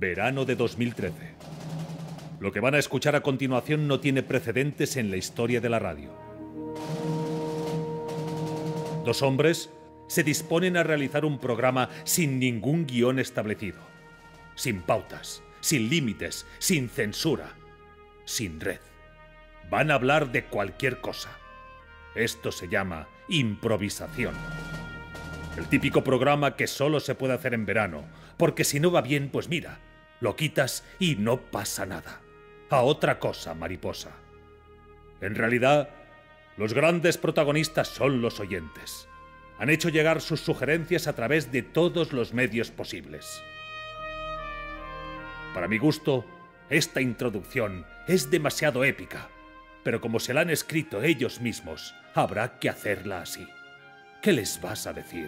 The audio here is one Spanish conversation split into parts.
Verano de 2013. Lo que van a escuchar a continuación no tiene precedentes en la historia de la radio. Dos hombres se disponen a realizar un programa sin ningún guión establecido, sin pautas, sin límites, sin censura, sin red. Van a hablar de cualquier cosa. Esto se llama improvisación. El típico programa que solo se puede hacer en verano, porque si no va bien, pues mira, lo quitas y no pasa nada. A otra cosa, mariposa. En realidad, los grandes protagonistas son los oyentes. Han hecho llegar sus sugerencias a través de todos los medios posibles. Para mi gusto, esta introducción es demasiado épica, pero como se la han escrito ellos mismos, habrá que hacerla así. ¿Qué les vas a decir?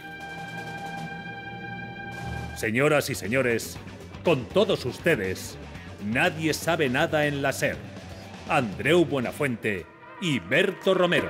Señoras y señores, con todos ustedes, Nadie sabe nada en la SER. Andreu Buenafuente y Berto Romero.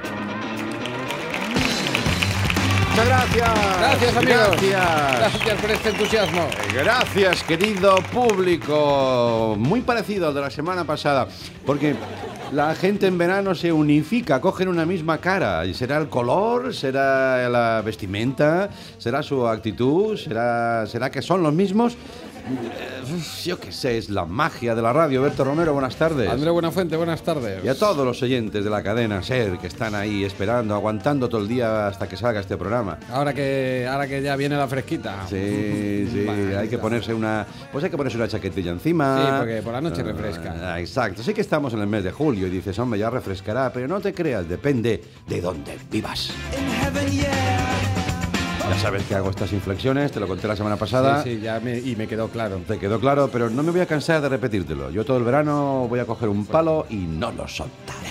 Muchas gracias. Gracias, amigos. Gracias. Gracias por este entusiasmo. Gracias, querido público. Muy parecido al de la semana pasada, porque la gente en verano se unifica, cogen una misma cara. Y será el color, será la vestimenta, será su actitud, será que son los mismos. Yo qué sé, es la magia de la radio. Berto Romero, buenas tardes. Andreu Buenafuente, buenas tardes. Y a todos los oyentes de la cadena SER que están ahí esperando, aguantando todo el día hasta que salga este programa. Ahora que ya viene la fresquita. Sí, Vale, hay que ponerse una chaquetilla encima. Sí, porque por la noche refresca. Exacto, sí que estamos en el mes de julio y dices, hombre, ya refrescará, pero no te creas, depende de dónde vivas. Ya sabes que hago estas inflexiones, te lo conté la semana pasada. Sí, me quedó claro. Te quedó claro, pero no me voy a cansar de repetírtelo. Yo todo el verano voy a coger un palo y no lo soltaré.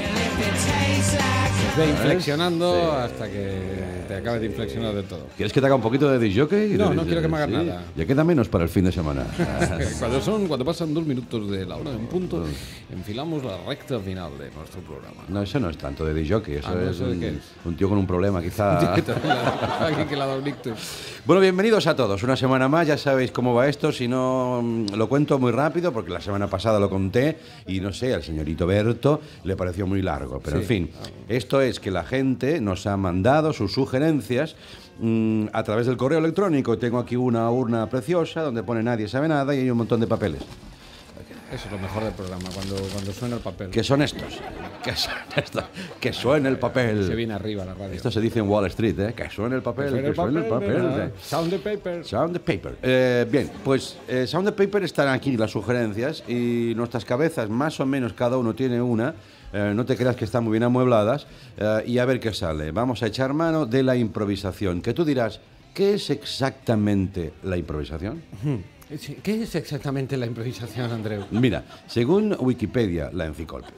Ve inflexionando hasta que te acabes de inflexionar del todo. ¿Quieres que te haga un poquito de disc jockey? No quiero que me hagas nada. Ya queda menos para el fin de semana. Cuando pasan 2 minutos de la hora en punto, enfilamos la recta final de nuestro programa. No, eso no es tanto de disc jockey, eso es ¿eso de qué es? un tío con un problema, quizá. Alguien que le ha dado un ictus. Bueno, bienvenidos a todos. Una semana más, ya sabéis cómo va esto. Si no, lo cuento muy rápido, porque la semana pasada lo conté y no sé, al señorito Berto le pareció muy largo. Pero sí. En fin, esto es que la gente nos ha mandado sus sugerencias a través del correo electrónico. Tengo aquí una urna preciosa donde pone Nadie sabe nada y hay un montón de papeles. Eso es lo mejor del programa, cuando suena el papel. ¿Qué son estos? Que suene el papel. Se viene arriba la radio. Esto se dice en Wall Street, ¿eh? Que suene el papel, que suene el papel. Sound the paper. Sound the paper. Bien, pues Sound the paper están aquí las sugerencias y nuestras cabezas, más o menos cada uno tiene una. No te creas que están muy bien amuebladas y a ver qué sale. Vamos a echar mano de la improvisación. Que tú dirás, ¿qué es exactamente la improvisación? ¿Qué es exactamente la improvisación, Andreu? Mira, según Wikipedia, ¿Qué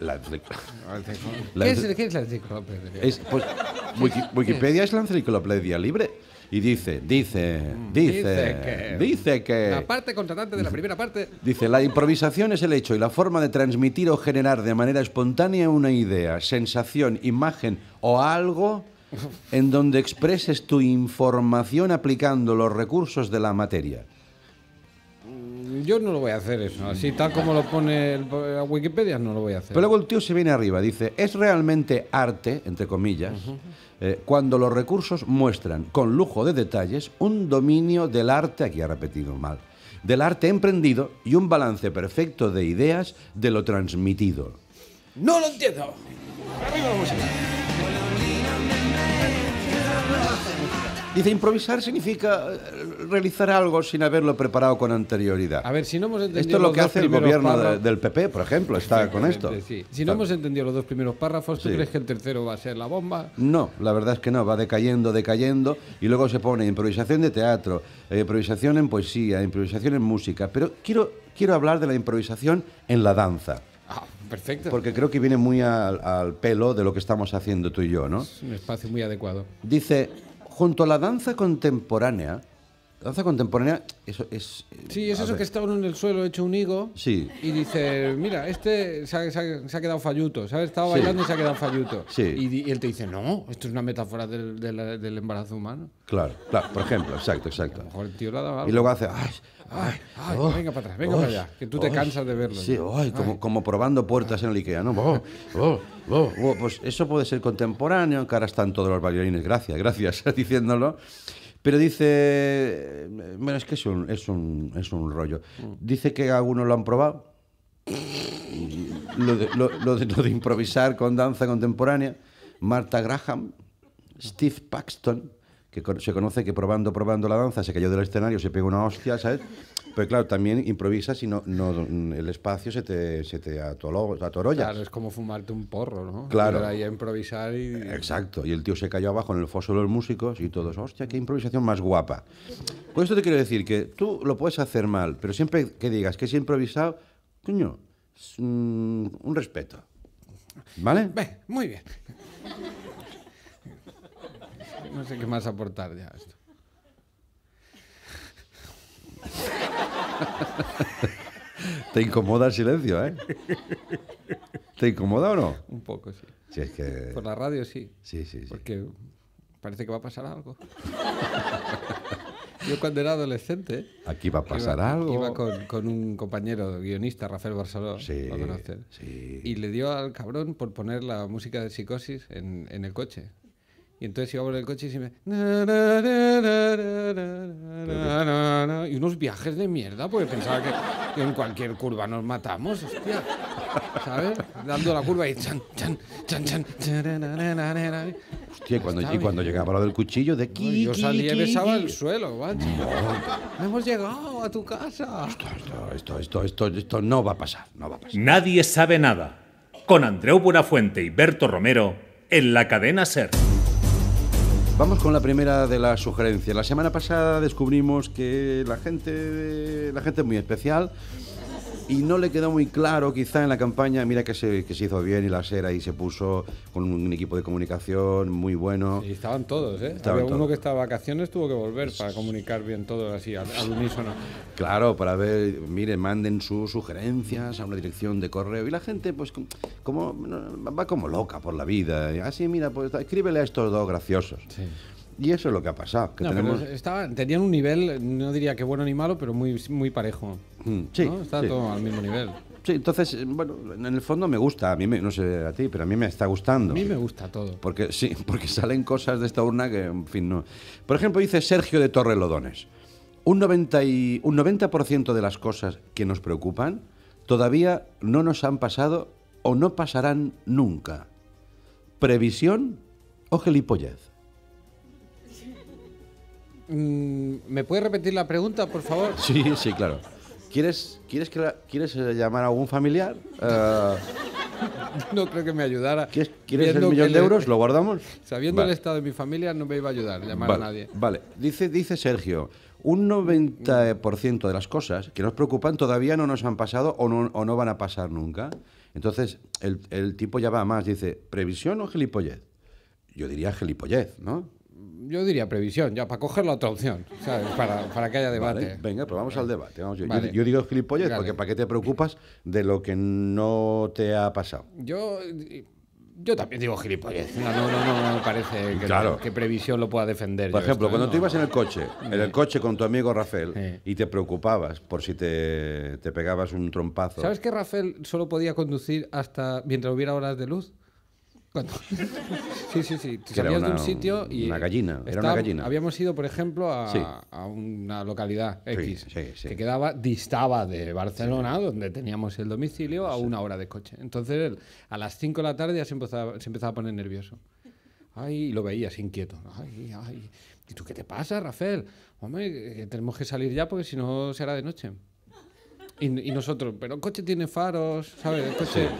es la enciclopedia? Wikipedia es la enciclopedia libre. Y dice que... La parte contratante de la primera parte... Dice, la improvisación es el hecho y la forma de transmitir o generar de manera espontánea una idea, sensación, imagen o algo en donde expreses tu información aplicando los recursos de la materia. Yo no lo voy a hacer eso, así tal como lo pone la Wikipedia, no lo voy a hacer. Pero luego el tío se viene arriba, dice, es realmente arte, entre comillas, cuando los recursos muestran, con lujo de detalles, un dominio del arte, aquí ha repetido mal, del arte emprendido y un balance perfecto de ideas de lo transmitido. ¡No lo entiendo! ¡Arriba la música! Dice, improvisar significa realizar algo sin haberlo preparado con anterioridad. A ver, si no hemos entendido esto es lo que hace el gobierno párrafos... del PP, por ejemplo, está con esto. Sí. Si no hemos entendido los 2 primeros párrafos, ¿tú crees que el tercero va a ser la bomba? No, la verdad es que no, va decayendo, y luego se pone improvisación de teatro, improvisación en poesía, improvisación en música. Pero quiero hablar de la improvisación en la danza. Ah, perfecto. Porque creo que viene muy al pelo de lo que estamos haciendo tú y yo, ¿no? Es un espacio muy adecuado. Dice, junto a la danza contemporánea, danza contemporánea, eso es... Sí, es a eso ver. que está uno en el suelo hecho un higo Sí. y dice, mira, este se ha quedado falluto, ¿sabes? Estaba Sí. bailando y se ha quedado falluto. Sí. Y él te dice, no, esto es una metáfora del embarazo humano. Claro, por ejemplo, exacto. A lo mejor el tío le ha dado algo. Y luego hace... Ay, oh, venga para atrás, venga para allá, que tú te cansas de verlo. Sí, como probando puertas en el Ikea, ¿no? Pues eso puede ser contemporáneo, que ahora están todos los bailarines, gracias, diciéndolo. Pero dice, bueno, es que es un rollo. Dice que algunos lo han probado, lo de improvisar con danza contemporánea. Martha Graham, Steve Paxton, que se conoce que probando la danza se cayó del escenario, se pegó una hostia, ¿sabes? Pero claro, también improvisas y no el espacio se te atorolla. Claro, es como fumarte un porro, ¿no? Claro. Ir ahí a improvisar y... Exacto, y el tío se cayó abajo en el foso de los músicos y todos, hostia, qué improvisación más guapa. Con esto te quiero decir que tú lo puedes hacer mal, pero siempre que digas que es improvisado, coño, es un respeto. ¿Vale? Muy bien. No sé qué más aportar ya a esto. Te incomoda el silencio, ¿eh? ¿Te incomoda o no? Un poco, sí. Si es que... Por la radio sí. Sí. Porque parece que va a pasar algo. Yo cuando era adolescente... Aquí va a pasar algo. Iba con un compañero guionista, Rafael Barceló, Sí, lo conoces. sí. Y le dio al cabrón por poner la música de Psicosis en el coche. Y entonces íbamos en el coche y se me... Y unos viajes de mierda, porque pensaba que en cualquier curva nos matamos, hostia. ¿Sabes? Dando la curva y chan, chan, chan, chan. Hostia, cuando llegaba lo del cuchillo, de aquí. Yo salía y besaba el suelo, guacho. Hemos llegado a tu casa. Esto no va a pasar, no va a pasar. Nadie sabe nada. Con Andreu Buenafuente y Berto Romero en la cadena SER. Vamos con la primera de las sugerencias. La semana pasada descubrimos que la gente es muy especial y no le quedó muy claro quizá en la campaña. Mira que se hizo bien y la SER ahí se puso con un equipo de comunicación muy bueno. Y estaban todos, ¿eh? Estaban Había uno todos. que estaba de vacaciones, tuvo que volver para comunicar bien todo así, al unísono. Claro, para ver, mire, manden sus sugerencias a una dirección de correo y la gente pues va como loca por la vida. Así, mira, pues escríbele a estos dos graciosos. Sí. Y eso es lo que ha pasado, que No, tenemos... pero tenían un nivel, no diría que bueno ni malo, pero muy, muy parejo. Sí, ¿no? Estaba sí. todo al mismo nivel. Sí, entonces, bueno, en el fondo me gusta, no sé a ti, pero a mí me está gustando. A mí me gusta todo. Porque salen cosas de esta urna que, en fin, no. Por ejemplo, dice Sergio de Torrelodones, un 90% de las cosas que nos preocupan todavía no nos han pasado o no pasarán nunca. ¿Previsión o gilipollez? ¿Me puedes repetir la pregunta, por favor? Sí, claro. ¿Quieres llamar a algún familiar? No creo que me ayudara. ¿Quieres el Viendo millón que de euros? ¿Lo guardamos? Sabiendo Vale. el estado de mi familia, no me iba a ayudar llamar a nadie. Vale, dice Sergio, un 90% de las cosas que nos preocupan todavía no nos han pasado o no van a pasar nunca. Entonces, el tipo ya va a más, dice, ¿previsión o gilipollez? Yo diría gilipollez, ¿no? Yo diría previsión, ya, para coger la otra opción, ¿sabes? Para que haya debate. Vale, venga, pues vamos al debate. Vale. Yo digo gilipollez Vale. porque ¿para qué te preocupas de lo que no te ha pasado? Yo también digo gilipollez. No me parece que, Claro. que previsión lo pueda defender. Por yo ejemplo, esto, ¿eh? cuando tú No. ibas en el coche con tu amigo Rafael Sí. y te preocupabas por si te pegabas un trompazo. ¿Sabes que Rafael solo podía conducir hasta mientras hubiera horas de luz? Cuando... Sí. Que era Salías de un sitio y... una gallina, era una gallina. Habíamos ido, por ejemplo, Sí. a una localidad X sí. que distaba de Barcelona, donde teníamos el domicilio, a una hora de coche. Entonces él, a las 5 de la tarde ya se empezaba a poner nervioso. Y lo veías inquieto. ¿Y tú qué te pasa, Rafael? Hombre, que tenemos que salir ya porque si no será de noche. Y nosotros, pero el coche tiene faros, ¿sabes? El coche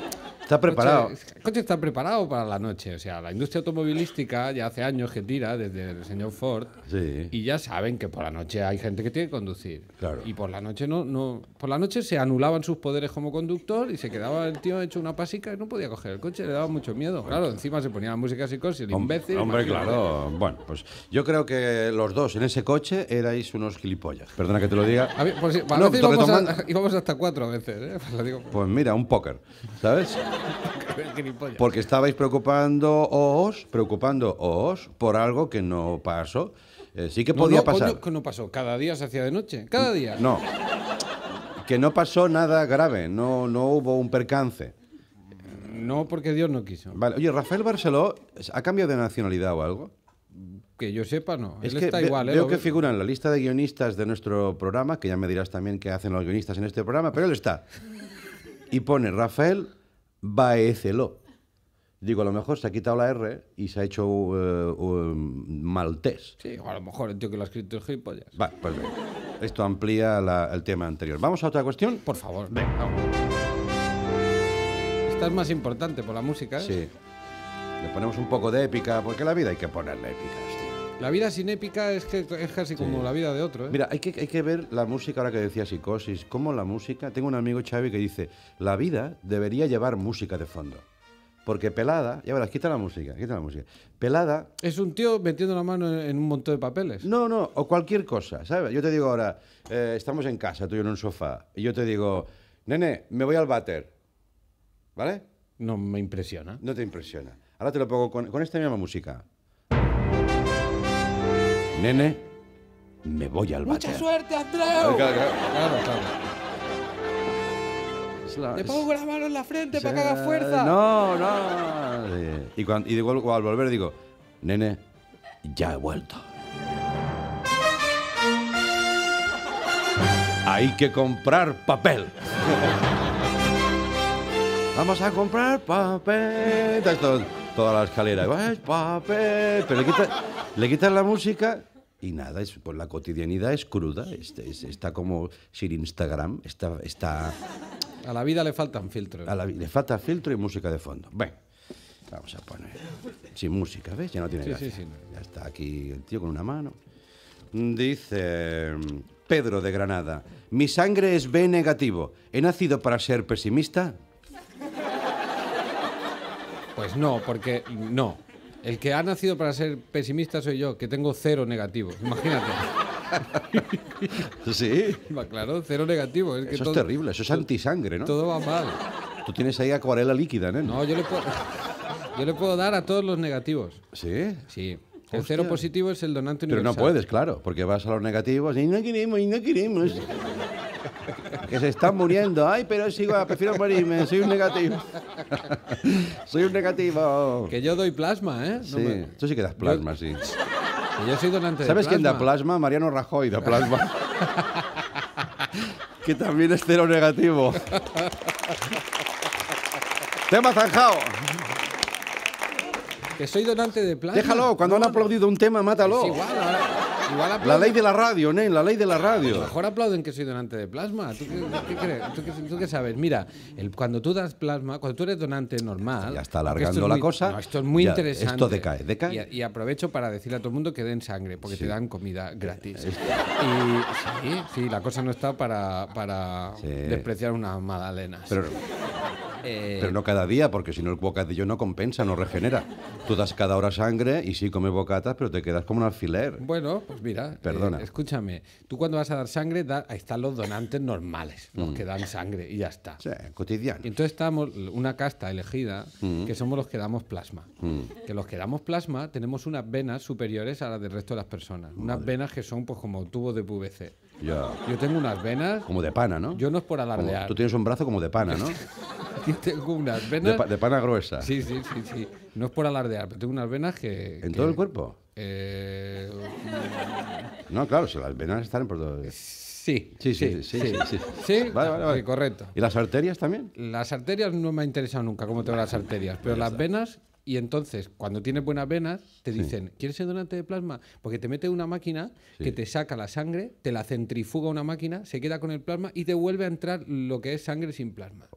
Está preparado. El coche está preparado para la noche. O sea, la industria automovilística ya hace años que tira desde el señor Ford Sí. y ya saben que por la noche hay gente que tiene que conducir. Claro. Y por la noche por la noche se anulaban sus poderes como conductor y se quedaba el tío hecho una pasica y no podía coger el coche, le daba mucho miedo. Claro, encima se ponía la música psicosis, el imbécil. Hombre, imagínate. claro. Bueno, pues yo creo que los dos en ese coche erais unos gilipollas. Perdona que te lo diga. A ver, por si- a No, veces retomando- íbamos hasta 4 a veces, ¿eh? Lo digo, Pues mira, un póker, ¿sabes? gilipollas. Porque estabais preocupándoos por algo que no pasó. Sí que podía pasar. Coño, que no pasó. Cada día se hacía de noche. Cada día. No. Que no pasó nada grave, no hubo un percance. No, porque Dios no quiso. Vale. Oye, Rafael Barceló, ¿ha cambiado de nacionalidad o algo? Que yo sepa, no. Es Él que está igual, ¿eh? veo Lo que ve- figura en la lista de guionistas de nuestro programa, que ya me dirás también qué hacen los guionistas en este programa, pero él está. Y pone Rafael Baeceló. Digo, a lo mejor se ha quitado la R y se ha hecho maltés. Sí, o a lo mejor el tío que lo ha escrito es gilipollas. Vale, pues bien. Esto amplía el tema anterior. ¿Vamos a otra cuestión? Por favor. Vamos. Esta es más importante por la música, ¿eh? Sí. Le ponemos un poco de épica, porque la vida hay que ponerle épica, hostia. La vida sin épica es casi como la vida de otro, ¿eh? Mira, hay que ver la música, ahora que decía psicosis, cómo la música... Tengo un amigo, Xavi, que dice, la vida debería llevar música de fondo. Porque Pelada... Ya verás, quita la música. Pelada... Es un tío metiendo la mano en un montón de papeles. No, o cualquier cosa, ¿sabes? Yo te digo ahora, estamos en casa, tú y yo en un sofá, y yo te digo, nene, me voy al váter, ¿vale? No me impresiona. No te impresiona. Ahora te lo pongo con esta misma música. Nene, me voy al váter. ¡Mucha suerte, Andreu! Claro, claro. Claro. Le pongo la mano en la frente para que haga fuerza. No. Sí. Y digo, al volver digo, nene, ya he vuelto. Hay que comprar papel. Vamos a comprar papel. Toda la escalera. ¡Es papel! Pero le quitas la música y nada, pues la cotidianidad es cruda. Está como sin Instagram. Está A la vida le faltan filtros. le falta filtro y música de fondo. Ven, vamos a poner sin música, ¿ves? Ya no tiene gracia. Sí. Ya está aquí el tío con una mano. Dice Pedro de Granada, mi sangre es B negativo. ¿He nacido para ser pesimista? Pues no, porque no. El que ha nacido para ser pesimista soy yo, que tengo 0 negativos. Imagínate. Sí. Claro, 0 negativos. Es que Eso es terrible, eso es antisangre, ¿no? Todo va mal. Tú tienes ahí acuarela líquida, ¿no? No, yo le puedo dar a todos los negativos. ¿Sí? Sí. El Hostia. 0 positivo es el donante Pero universal. no puedes, claro, porque vas a los negativos y no queremos. Que se están muriendo. Ay, pero es igual, prefiero morirme, soy un negativo. Soy un negativo. Que yo doy plasma, ¿eh? Sí, tú sí que das plasma, sí. Que yo soy donante de ¿Sabes plasma. quién da plasma? Mariano Rajoy da plasma. Que también es 0 negativo. Tema zanjado. Que soy donante de plasma. Déjalo, cuando han aplaudido un tema, mátalo. Es igual, igual La aplauden. ley de la radio, Nen, la ley de la A lo radio. mejor aplauden que soy donante de plasma. ¿Tú qué crees? ¿Tú qué sabes? Mira, cuando tú das plasma, cuando tú eres donante normal... Ya está porque alargando esto es la muy- cosa, no, esto es muy ya, interesante. esto decae. Y aprovecho para decirle a todo el mundo que den sangre, porque Sí. te dan comida gratis. Y sí, la cosa no está para Sí. despreciar unas magdalenas. Pero no cada día, porque si no el bocadillo no compensa, no regenera. Tú das cada hora sangre y sí comes bocatas, pero te quedas como un alfiler. Bueno, pues mira, Perdona. escúchame, tú cuando vas a dar sangre, ahí están los donantes normales, los que dan sangre y ya está. Sí, cotidiano. Y entonces estamos una casta elegida que somos los que damos plasma. Que los que damos plasma tenemos unas venas superiores a las del resto de las personas. Unas venas que son pues como tubos de PVC. Ya. Yo tengo unas venas, Como de pana, ¿no? yo no es por Como- alardear. tú tienes un brazo como de pana, ¿no? Yo tengo unas venas. De pana gruesa. Sí. No es por alardear, pero tengo unas venas ¿En todo el cuerpo? Eh, No, claro, si las venas están por todo. sí. Sí. Sí, Vale. sí, correcto. ¿Y las arterias también? Las arterias no me ha interesado nunca cómo te van las arterias, pero las venas, y entonces cuando tienes buenas venas te dicen, ¿quieres ser donante de plasma? Porque te mete una máquina que te saca la sangre, te la centrifuga una máquina, se queda con el plasma y te vuelve a entrar lo que es sangre sin plasma.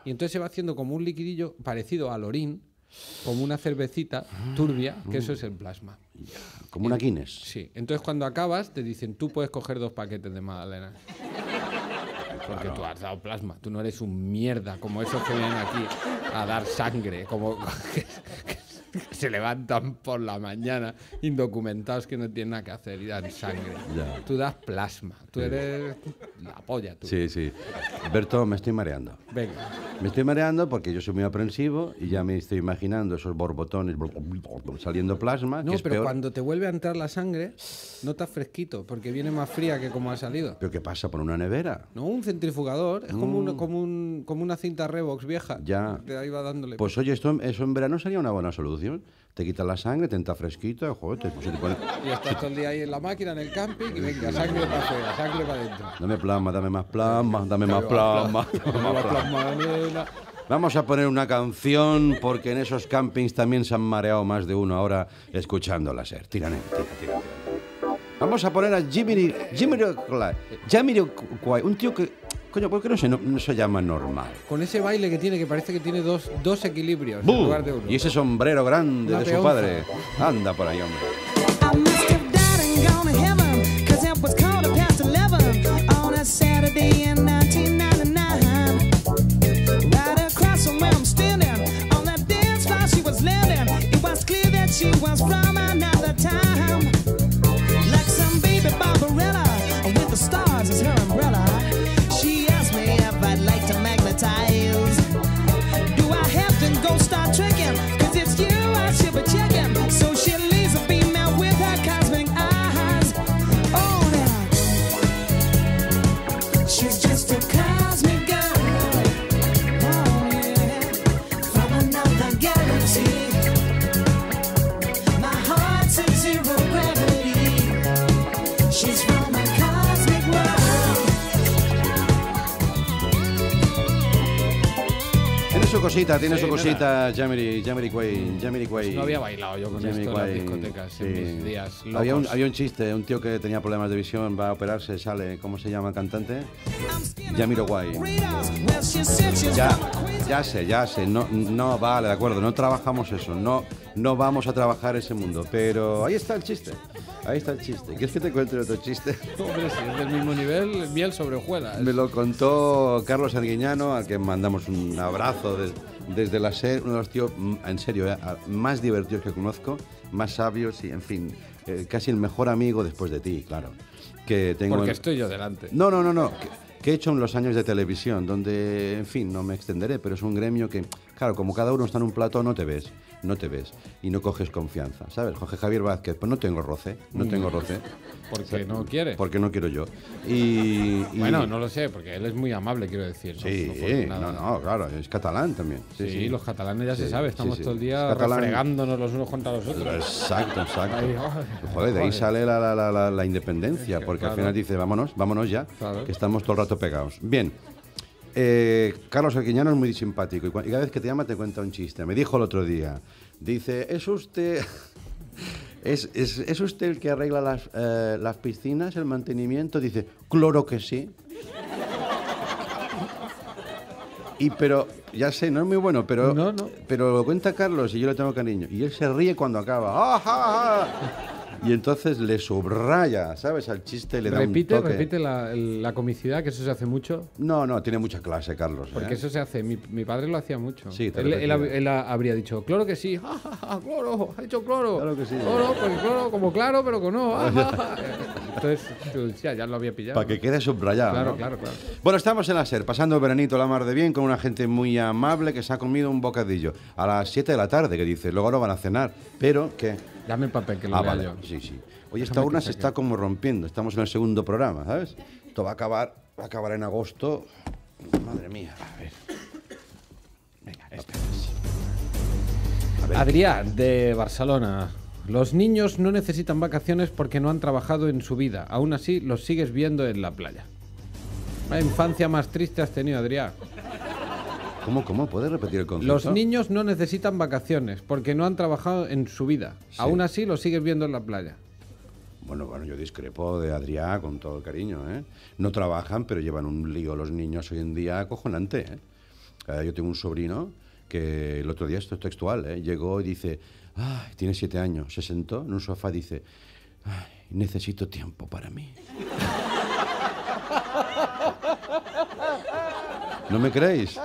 y entonces se va haciendo como un liquidillo parecido al orín, como una cervecita turbia, que eso es el plasma. Como una Guinness. Sí, entonces cuando acabas te dicen, tú puedes coger 2 paquetes de magdalenas. Porque tú has dado plasma, tú no eres un mierda como esos que vienen aquí a dar sangre, como que se levantan por la mañana indocumentados que no tienen nada que hacer y dan sangre. Ya. Tú das plasma, tú eres la polla, tú. Sí, sí. Berto, me estoy mareando. Venga. Me estoy mareando porque yo soy muy aprensivo y ya me estoy imaginando esos borbotones saliendo plasma. No, que es pero peor. cuando te vuelve a entrar la sangre, no estás fresquito, porque viene más fría que como ha salido. ¿Pero qué pasa? ¿Por una nevera? No, un centrifugador, es como una cinta Revox vieja. Ya. Que ahí va dándole. Pues oye, eso en verano sería una buena solución. Te quitas la sangre, te entra fresquita, joder, pues, te pone... Y estás todo el día ahí en la máquina, en el camping, y venga, sangre para afuera, sangre para adentro. Dame plasma, dame más plasma, dame más plasma. Vamos a poner una canción porque en esos campings también se han mareado más de uno ahora escuchando la SER. Tira. Vamos a poner a Jamiroquai, un tío que, coño, ¿por qué no se llama normal? Con ese baile que tiene, que parece que tiene dos equilibrios en ¡Bum! lugar de uno. Y ese sombrero grande Una de su peonza. padre. Anda por ahí, hombre. I must have died and gone to heaven, 'cause it was 11:15 on a Saturday in 1999. Right across from where I'm standing, on that dance floor she was landing. It was clear that she was from another time. Like some baby Barbarella, with the stars as her umbrella. She asked me if I'd like to magnetize. Do I have to go start tricking? 'Cause it's you I should be checking. So she leaves a beam out with her cosmic eyes. Oh, now she's just a cosmic girl. Oh, yeah. From another galaxy. My heart's in zero gravity. She's from a cosmic world. Tiene su Sí, cosita, Jamiroquai. No había bailado yo con esto en las discotecas en mis días locos. Había un chiste, un tío que tenía problemas de visión, va a operarse, sale, ¿cómo se llama el cantante? Jamiroquai. Ya sé, no, vale, de acuerdo, no trabajamos eso, no vamos a trabajar ese mundo, pero ahí está el chiste. ¿Quieres que te cuente otro chiste? Hombre, si es del mismo nivel, miel sobre hojuelas. Me lo contó Carlos Arguiñano, al que mandamos un abrazo desde la SER, uno de los tíos, en serio, más divertidos que conozco, más sabios y, en fin, casi el mejor amigo después de ti, claro. Que tengo Porque estoy yo delante. No. Que he hecho en los años de televisión, donde, en fin, no me extenderé, pero es un gremio que, claro, como cada uno está en un plató, no te ves y no coges confianza, ¿sabes? Jorge Javier Vázquez, pues no tengo roce. Porque no quiere. Porque no quiero yo. Y Bueno, no lo sé, porque él es muy amable, quiero decir. Sí, no fue nada. no, claro, es catalán también. Sí, los catalanes ya se sabe, estamos sí. todo el día Catalán. refregándonos los unos contra los otros. Exacto. Ahí, Joder, de ahí joder. sale la independencia, Es que, porque al claro. final dice, vámonos ya, Claro. que estamos todo el rato pegados. Bien, Carlos Arguiñano es muy simpático y cada vez que te llama te cuenta un chiste. Me dijo el otro día, dice, ¿es usted el que arregla las piscinas, el mantenimiento? Dice, claro que sí. Pero, ya sé, no es muy bueno, pero, No. pero lo cuenta Carlos y yo le tengo cariño. Y él se ríe cuando acaba. ¡Ah! Y entonces le subraya, ¿sabes? Al chiste le da un toque. Repite la comicidad, que eso se hace mucho. No, tiene mucha clase, Carlos. Porque eso se hace. Mi padre lo hacía mucho. Sí, te él repetía. habría dicho, cloro que sí. ¡Ja, ja, ja! ¡Cloro! ¡Ha dicho cloro! Claro que sí. Cloro, pues cloro, como claro, pero con no. ¡Ja, ja, ja! Entonces, tú decías, ya lo había pillado. Para que quede subrayado. Claro, ¿no? claro. Bueno, estamos en la SER, pasando el veranito la mar de bien, con una gente muy amable que se ha comido un bocadillo. A las 7 de la tarde, que dice, luego no van a cenar. Pero que... Dame el papel que lo lea vale. yo. Sí. Oye, esta Déjame urna que se saque. está como rompiendo. Estamos en el segundo programa, ¿sabes? Esto va a acabar en agosto. Madre mía. A ver. Venga, Adrián, de Barcelona. Los niños no necesitan vacaciones porque no han trabajado en su vida. Aún así, los sigues viendo en la playa. ¿La infancia más triste has tenido, Adrián? ¿Cómo? ¿Puedes repetir el concepto? Los niños no necesitan vacaciones porque no han trabajado en su vida. Sí. Aún así, los sigues viendo en la playa. Bueno, yo discrepo de Adrián con todo el cariño, ¿eh? No trabajan, pero llevan un lío los niños hoy en día acojonante, ¿eh? Yo tengo un sobrino que el otro día, esto es textual, llegó y dice, ay, tiene 7 años, se sentó en un sofá y dice, ay, necesito tiempo para mí. ¿No me creéis?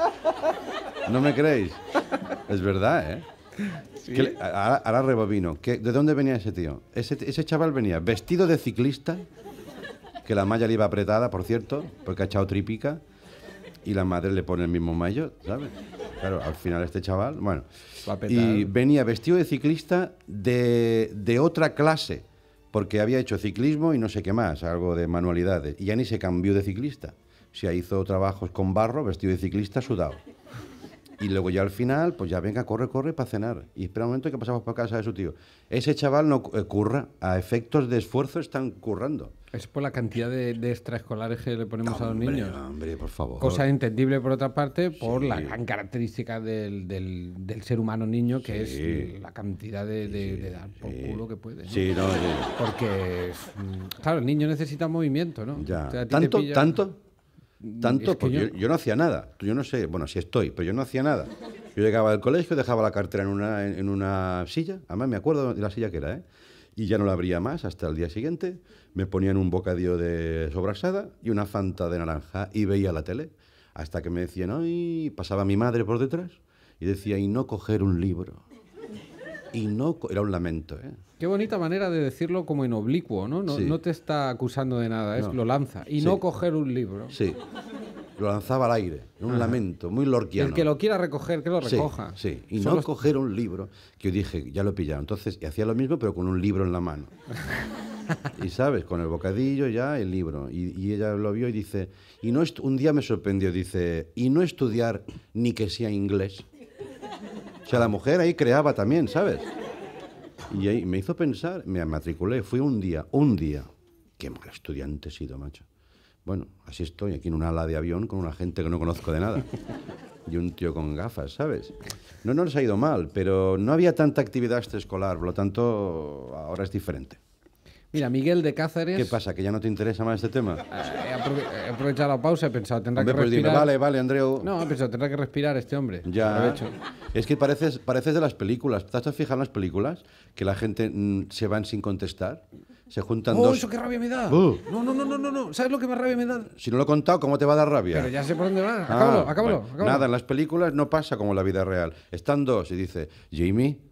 ¿No me creéis? Es verdad, ¿eh? Sí. Ahora rebobino. ¿De dónde venía ese tío? Ese chaval venía vestido de ciclista, que la malla le iba apretada, por cierto, porque ha echado trípica, y la madre le pone el mismo maillot, ¿sabes? Claro, al final este chaval, bueno. Va a petar. Y venía vestido de ciclista de otra clase, porque había hecho ciclismo y no sé qué más, algo de manualidades, y ya ni se cambió de ciclista. O sea, hizo trabajos con barro, vestido de ciclista, sudado. Y luego ya al final, pues ya venga, corre para cenar. Y espera un momento que pasamos por casa de su tío. Ese chaval no curra, a efectos de esfuerzo están currando. Es por la cantidad de extraescolares que le ponemos a los Hombre, niños. Hombre, por favor. Cosa entendible, por otra parte, por Sí. la gran característica del ser humano niño, que Sí. es la cantidad de dar por culo que puede, ¿no? Sí, no, sí. Porque, claro, el niño necesita movimiento, ¿no? Ya. O sea, a ti te ¿Tanto? pilla- ¿Tanto? Tanto, Es que porque yo no hacía nada. Yo no sé, bueno, sí estoy, pero yo no hacía nada. Yo llegaba del colegio, dejaba la cartera en una silla, además me acuerdo de la silla que era, ¿eh? Y ya no la abría más hasta el día siguiente. Me ponían un bocadillo de sobrasada y una fanta de naranja y veía la tele. Hasta que me decían, ay, pasaba mi madre por detrás y decía, y no coger un libro. Y no, era un lamento, ¿eh? Qué bonita manera de decirlo como en oblicuo, ¿no? No, Sí. no te está acusando de nada, es No. lo lanza. Y Sí. no coger un libro. Sí, lo lanzaba al aire, un lamento, muy lorquiano. El que lo quiera recoger, que lo Sí, recoja. sí, y Solo no coger un libro, que yo dije, ya lo he pillado. Entonces, y hacía lo mismo, pero con un libro en la mano. Y sabes, con el bocadillo ya, el libro. Y ella lo vio y dice, un día me sorprendió, dice, y no estudiar ni que sea inglés. O sea, la mujer ahí creaba también, ¿sabes? Y ahí me hizo pensar, me matriculé, fui un día. Qué mal estudiante he sido, macho. Bueno, así estoy, aquí en un ala de avión con una gente que no conozco de nada. Y un tío con gafas, ¿sabes? No nos ha ido mal, pero no había tanta actividad extraescolar, por lo tanto, ahora es diferente. Mira, Miguel de Cáceres. ¿Qué pasa? ¿Que ya no te interesa más este tema? He aprovechado la pausa, he pensado, tendrá Hombre, que pues dime, respirar. vale, Andreu. No, he pensado, tendrá que respirar este hombre. Ya. Aprovecho. Es que pareces de las películas. ¿Te has fijado en las películas? Que la gente se van sin contestar. Se juntan ¡Oh, dos. eso qué rabia me da! Uh. No. ¿Sabes lo que más rabia me da? Si no lo he contado, ¿cómo te va a dar rabia? Pero ya sé por dónde va. Ah, Acábalo. bueno, nada, en las películas no pasa como en la vida real. Están dos y dice, Jamie,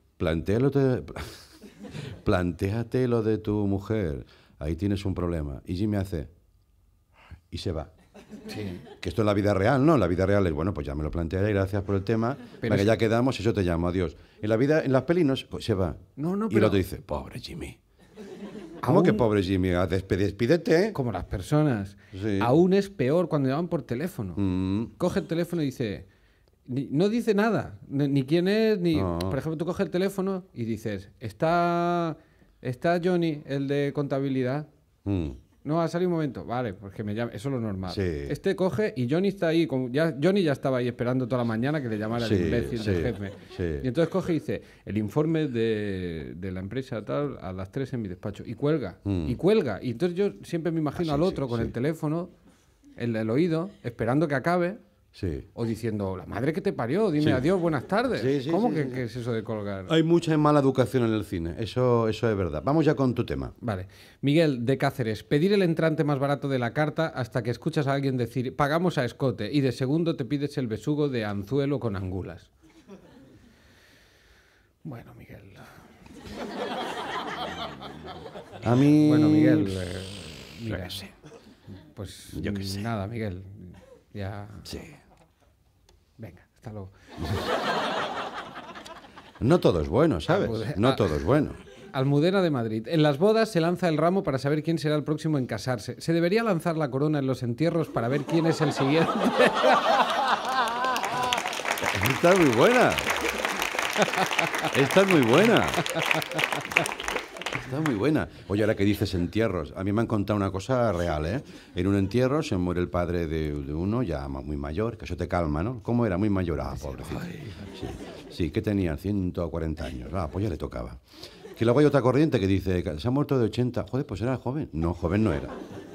plantéate lo de tu mujer. Ahí tienes un problema. Y Jimmy hace... Y se va. Sí. Que esto en la vida real, ¿no? En la vida real es, bueno, pues ya me lo plantearé, gracias por el tema. Pero Venga, es- ya quedamos, eso te llamo, adiós. En las pelis no, se va. No, Y el pero- otro dice, pobre Jimmy. ¿Cómo que pobre Jimmy? Despídete, ¿eh? Como las personas. Sí. Aún es peor cuando llaman por teléfono. Mm. Coge el teléfono y dice... no dice nada. Ni quién es, ni... No. Por ejemplo, tú coges el teléfono y dices... Está Johnny, el de contabilidad. Mm. No, ha salido un momento. Vale, pues que me llame. Eso es lo normal. Sí. Este coge y Johnny está ahí. Johnny ya estaba ahí esperando toda la mañana que le llamara Sí, el imbécil sí, del jefe. sí. Y entonces coge y dice, el informe de la empresa tal a las 3 en mi despacho. Y cuelga. Mm. Y cuelga. Y entonces yo siempre me imagino Ah, sí, al otro sí, con sí. el teléfono, el del oído, esperando que acabe. Sí. O diciendo, la madre que te parió, dime Sí. adiós, buenas tardes. Sí, sí, ¿Cómo sí, que, sí. que es eso de colgar? Hay mucha mala educación en el cine, eso es verdad. Vamos ya con tu tema. Vale. Miguel de Cáceres, pedir el entrante más barato de la carta hasta que escuchas a alguien decir pagamos a escote y de segundo te pides el besugo de anzuelo con angulas. Bueno, Miguel. A mí... Bueno, Miguel. Mira, Yo qué sé. Pues Yo qué sé. nada, Miguel. Ya. Sí. Venga, hasta luego. No todo es bueno, ¿sabes? No todo es bueno. Almudena de Madrid. En las bodas se lanza el ramo para saber quién será el próximo en casarse. ¿Se debería lanzar la corona en los entierros para ver quién es el siguiente? Esta es muy buena. Esta es muy buena. Está muy buena. Oye, ahora que dices entierros, a mí me han contado una cosa real, ¿eh? En un entierro se muere el padre de uno ya muy mayor, que eso te calma, ¿no? ¿Cómo era? Muy mayor. Ah, pobrecito. Sí, que tenía 140 años. Ah, pues ya le tocaba. Que luego hay otra corriente que dice, se ha muerto de 80. Joder, pues era joven. No, joven no era.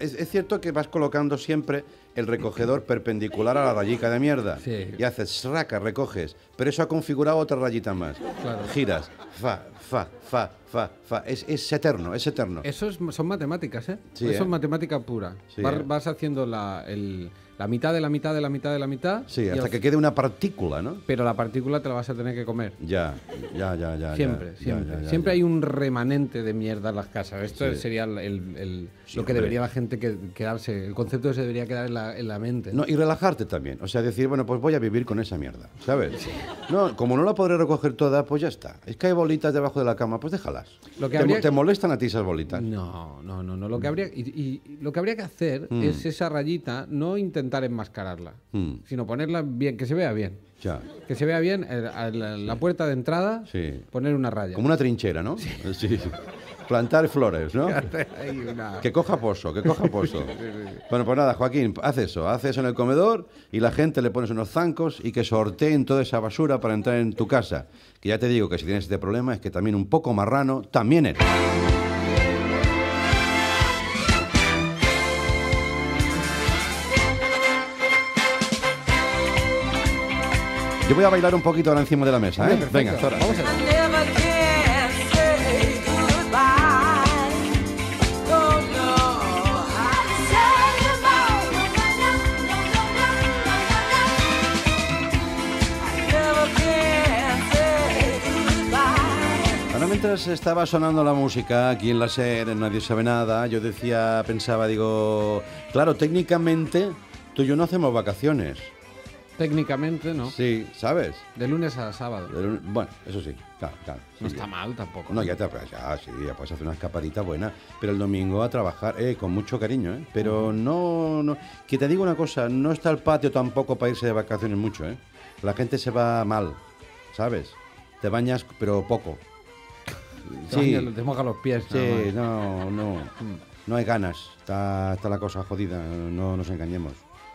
es cierto que vas colocando siempre el recogedor perpendicular a la rayica de mierda. Sí. Y haces sraca, recoges. Pero eso ha configurado otra rayita más. Claro. Giras. Fa, fa, fa, fa, fa. Es eterno, es eterno. Eso son matemáticas, ¿eh? Sí, Eso ¿eh? es matemática pura. Sí, Vas haciendo la mitad de la mitad de la mitad de la mitad. Sí, y hasta al- que quede una partícula, ¿no? Pero la partícula te la vas a tener que comer. Ya. Siempre, siempre. Siempre hay un remanente de mierda en las casas. Esto Sí. sería lo Siempre. que debería la gente quedarse. El concepto se debería quedar en la mente. No, y relajarte también. O sea, decir, bueno, pues voy a vivir con esa mierda, ¿sabes? No, como no la podré recoger toda, pues ya está. Es que hay bolitas debajo de la cama, pues déjalas. Lo que ¿Te, habría- te molestan a ti esas bolitas? No. Lo que habría, y lo que habría que hacer es esa rayita, no intentar enmascararla, sino ponerla bien, que se vea bien. Ya. Que se vea bien la puerta de entrada, Sí. poner una raya. Como una trinchera, ¿no? Sí. Plantar flores, ¿no? Hay una- Que coja pozo, que coja pozo. Bueno, pues nada, Joaquín, haz eso en el comedor y la gente le pones unos zancos y que sorteen toda esa basura para entrar en tu casa. Que ya te digo que si tienes este problema es que también un poco marrano también eres. Yo voy a bailar un poquito ahora encima de la mesa, ¿eh? Hombre, perfecto. Venga, Zora. Vamos a ver. I never can say goodbye. Don't know how to say goodbye. I never can say goodbye. Ahora mientras estaba sonando la música aquí en la SER, en Nadie Sabe Nada, yo pensaba, digo, claro, técnicamente tú y yo no hacemos vacaciones. Técnicamente, ¿no? Sí, ¿sabes? De lunes a sábado. Bueno, eso sí, claro. No sí. está mal tampoco. No, ya puedes hacer una escapadita buena, pero el domingo a trabajar, con mucho cariño, ¿eh? Pero no, que te digo una cosa, no está el patio tampoco para irse de vacaciones mucho, ¿eh? La gente se va mal, ¿sabes? Te bañas, pero poco. Te moja los pies. Sí, nada más. no hay ganas, está la cosa jodida, no nos engañemos.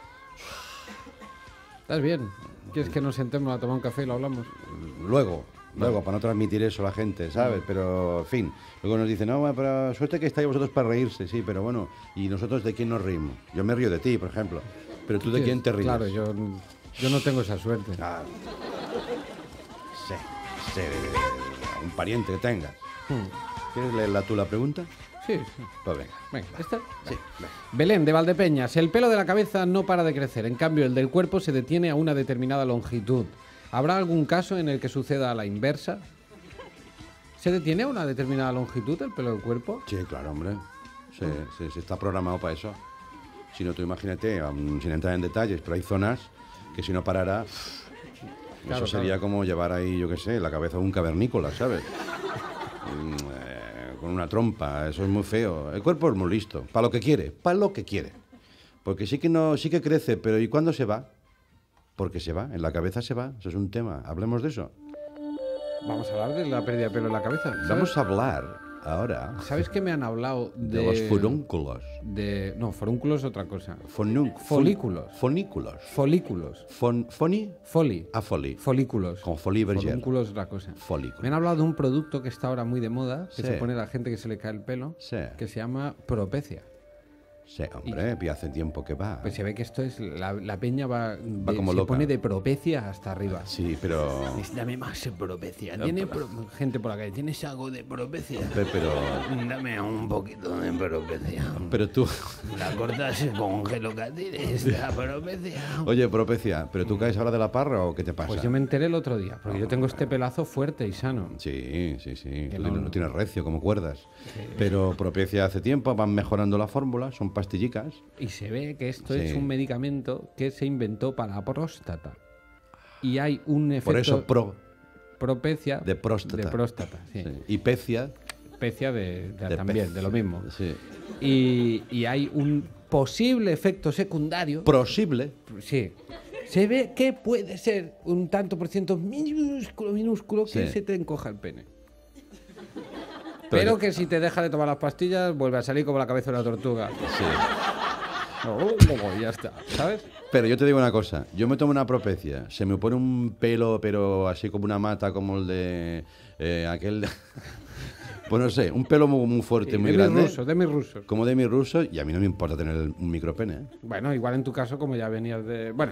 ¿Estás bien? ¿Quieres que nos sentemos a tomar un café y lo hablamos? Luego, para no transmitir eso a la gente, ¿sabes? Pero, en fin, luego nos dicen, no, bueno, pero suerte que estáis vosotros para reírse, sí, pero bueno, ¿y nosotros de quién nos reímos? Yo me río de ti, por ejemplo, pero tú de quién te ríes. Claro, yo no tengo esa suerte. Ah, sí, un pariente que tengas. ¿Quieres leerla tú la pregunta? Sí. Pues venga. Venga, ¿esta? Sí, venga. Belén, de Valdepeñas. El pelo de la cabeza no para de crecer. En cambio, el del cuerpo se detiene a una determinada longitud. ¿Habrá algún caso en el que suceda a la inversa? ¿Se detiene a una determinada longitud el pelo del cuerpo? Sí, claro, hombre. Se está programado para eso. Si no, tú imagínate, sin entrar en detalles, pero hay zonas que si no parara, Claro, eso sería claro. como llevar ahí, yo qué sé, la cabeza de un cavernícola, ¿sabes? Con una trompa, eso es muy feo. El cuerpo es muy listo, para lo que quiere. Porque sí que crece, pero ¿y cuándo se va? Porque se va, en la cabeza se va, eso es un tema. Hablemos de eso. Vamos a hablar de la pérdida de pelo en la cabeza. ¿Sabes? Vamos a hablar ahora ¿Sabes que me han hablado de los furúnculos. No, forúnculos es otra cosa. Folículos. Folículos. ¿Foni? Foli. A foli. Folículos. Con folí Berger. Forúnculos es otra cosa. Folículo. Me han hablado de un producto que está ahora muy de moda, que Sí. se pone a la gente que se le cae el pelo, Sí. que se llama Propecia. Sí, hombre, y hace tiempo que va. Pues se ve que esto es, la peña va como se loca. pone de Propecia hasta arriba. Sí, pero... Dame más Propecia. ¿Tiene gente por la calle? ¿Tienes algo de Propecia? Pero, Dame un poquito de Propecia. pero tú... La cortas con gelocatires, la Propecia. Oye, Propecia, ¿pero tú caes ahora de la parra o qué te pasa? Pues yo me enteré el otro día, porque yo tengo este pelazo fuerte y sano. Sí. Que Tú no- no tienes recio como cuerdas. Pero Propecia hace tiempo, van mejorando la fórmula, son pastillicas. Y se ve que esto Sí. es un medicamento que se inventó para la próstata. Y hay un efecto... Por eso Propecia. de próstata. De próstata, sí. Sí. Y pecia Especia de también, pez. de lo mismo. Sí. Y hay un posible efecto secundario. Posible. Sí. Se ve que puede ser un tanto por ciento minúsculo que Sí. se te encoja el pene. Pero Pero yo- que si te deja de tomar las pastillas, vuelve a salir como la cabeza de una tortuga. Sí. Luego ya está, ¿sabes? Pero yo te digo una cosa, yo me tomo una Propecia, se me pone un pelo, pero así como una mata, como el de aquel... Pues no sé, un pelo muy fuerte, muy grande. Demi rusos. Como Demi Russo, y a mí no me importa tener un micropene, ¿eh? Bueno, igual en tu caso, como ya venías de... Bueno,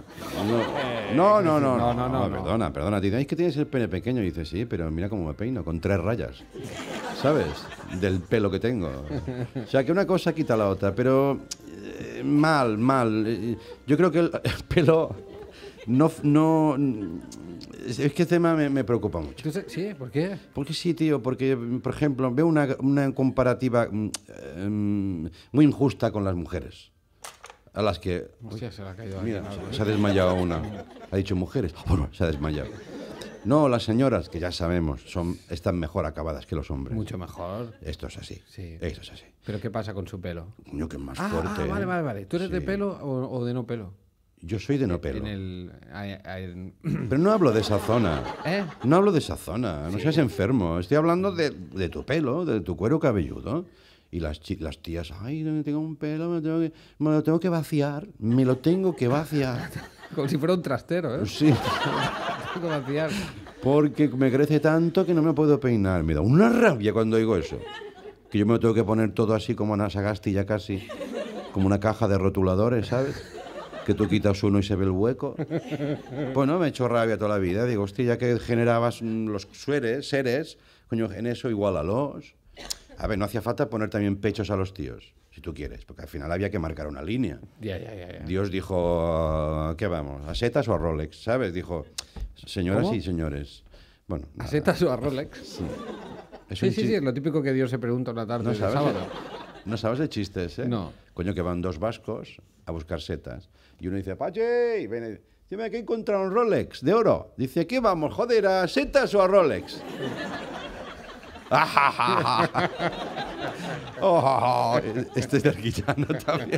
No, perdona. Te dicen, es que tienes el pene pequeño. Y dices, sí, pero mira cómo me peino, con 3 rayas. ¿Sabes? Del pelo que tengo. O sea, que una cosa quita la otra, pero mal. Yo creo que el pelo no es que el tema me preocupa mucho. ¿Sí? ¿Por qué? Porque sí, tío, porque, por ejemplo, veo una comparativa muy injusta con las mujeres. A las que... Hostia, se le ha caído Mira, alguien, algo, se ha desmayado una. Ha dicho mujeres. Bueno, se ha desmayado. No, las señoras, que ya sabemos, están mejor acabadas que los hombres. Mucho mejor. Esto es así. Sí. Esto es así. ¿Pero qué pasa con su pelo? Coño, que es más fuerte. Vale. ¿Tú eres de Sí. pelo o de no pelo? Yo soy de no pelo. En Pero no hablo de esa zona. ¿Eh? No hablo de esa zona. No seas enfermo. Estoy hablando de tu pelo, de tu cuero cabelludo. Y las tías, ay, tengo un pelo, me lo tengo que vaciar. Me lo tengo que vaciar. Como si fuera un trastero, ¿eh? Sí. Tengo que vaciar. Porque me crece tanto que no me puedo peinar. Me da una rabia cuando oigo eso. Que yo me lo tengo que poner todo así como una Sagasti ya casi. Como una caja de rotuladores, ¿sabes? Que tú quitas uno y se ve el hueco. Bueno, me he hecho rabia toda la vida. Digo, hostia, ya que generabas los seres, coño, en eso igualalos. A ver, no hacía falta poner también pechos a los tíos, si tú quieres, porque al final había que marcar una línea. Ya. Dios dijo, ¿qué vamos? ¿A setas o a Rolex? ¿Sabes? Dijo, señoras ¿Cómo? y señores. Bueno, ¿A nada. setas o a Rolex? Es Sí, un sí, chi- es lo típico que Dios se pregunta una tarde ¿No de sabes? sábado. No sabes de chistes, ¿eh? No. Coño, que van 2 vascos a buscar setas. Y uno dice, Pache, y viene, dime que he encontrado un Rolex de oro. Dice, ¿qué vamos, joder, a setas o a Rolex? Oh, este es de Arguillano también.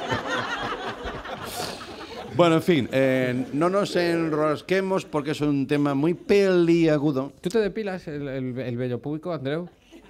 Bueno, en fin, no nos enrosquemos porque es un tema muy peliagudo. ¿Tú te depilas el vello púbico, Andreu?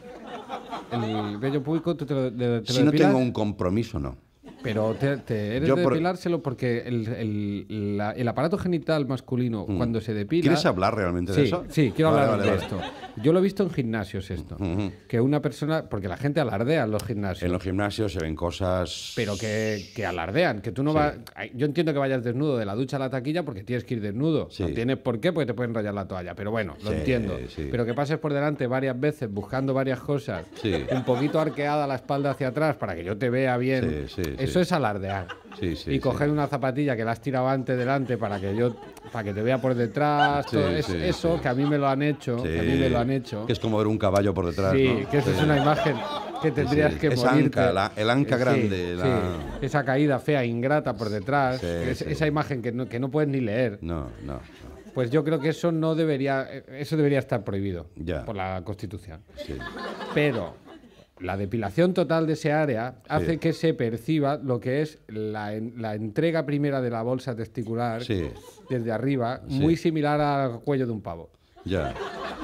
El vello púbico, ¿tú te lo Si no depilas? tengo un compromiso, no. Pero eres Yo de por- depilárselo porque el aparato genital masculino, cuando se depila... ¿Quieres hablar realmente de Sí, eso? sí, quiero Vale, hablar vale, de vale. esto. Yo lo he visto en gimnasios esto. Que una persona... Porque la gente alardea en los gimnasios. En los gimnasios se ven cosas... Pero que alardean, que tú no Sí. vas... Yo entiendo que vayas desnudo de la ducha a la taquilla porque tienes que ir desnudo. Sí. No tienes por qué, porque te pueden rayar la toalla. Pero bueno, lo Sí, entiendo. sí. Pero que pases por delante varias veces buscando varias cosas, Sí. un poquito arqueada la espalda hacia atrás para que yo te vea bien, Sí, sí, eso sí. es alardear. Sí, sí, y sí. coger una zapatilla que la has tirado antes delante para que te vea por detrás, Sí, todo sí, eso, sí. que a mí me lo han hecho, Sí. que a mí me lo han hecho. Que es como ver un caballo por detrás, Sí, ¿no? que eso Sí. es una imagen que tendrías Sí, que esa morirte. anca, el anca Sí, grande, sí. la- Esa caída fea, ingrata por detrás, Sí, sí. esa imagen que no puedes ni leer. No. Pues yo creo que eso no debería, eso debería estar prohibido Ya. por la Constitución. Sí. Pero la depilación total de ese área hace que se perciba lo que es la entrega primera de la bolsa testicular Sí. desde arriba, Sí. muy similar al cuello de un pavo. Ya.